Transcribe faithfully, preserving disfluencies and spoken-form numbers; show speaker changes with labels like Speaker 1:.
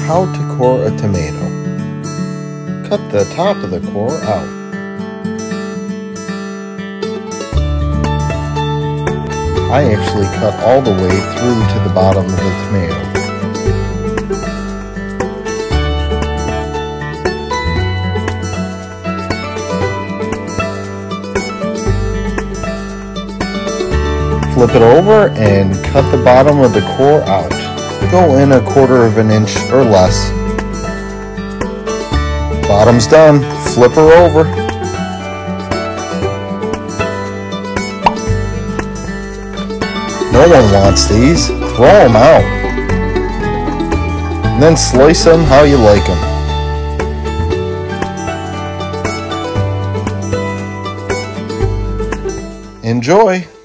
Speaker 1: how to core a tomato. Cut the top of the core out. I actually cut all the way through to the bottom of the tomato. Flip it over and cut the bottom of the core out. Go in a quarter of an inch or less. Bottom's done. Flip her over. No one wants these. Throw them out. And then slice them how you like them. Enjoy!